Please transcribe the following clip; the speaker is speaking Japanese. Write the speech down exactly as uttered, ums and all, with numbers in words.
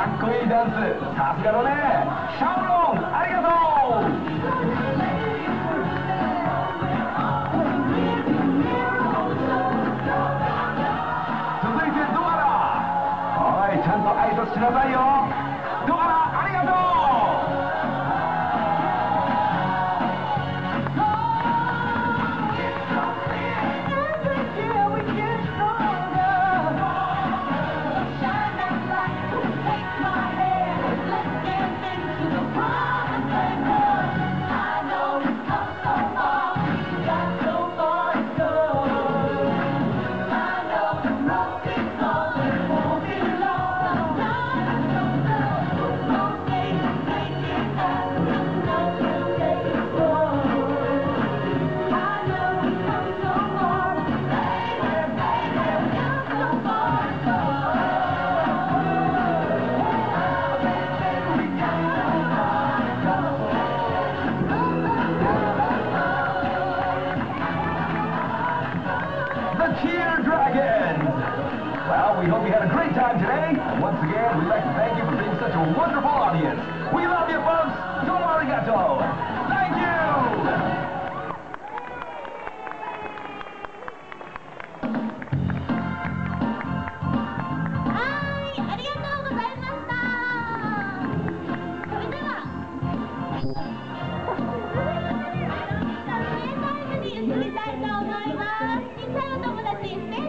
かっこいいダンス、さすがだね。シャオロン、ありがとう。続いてドアラ。おい、ちゃんと挨拶しなさいよ。ドアラ、ありがとう。Well, we hope you had a great time today. And once again, we'd like to thank you for being such a wonderful audience. We love you, folks. Domo arigato. Thank you. はい、ありがとうございました。それでは、撮影タイムに移りたいと思います。小さいお友達、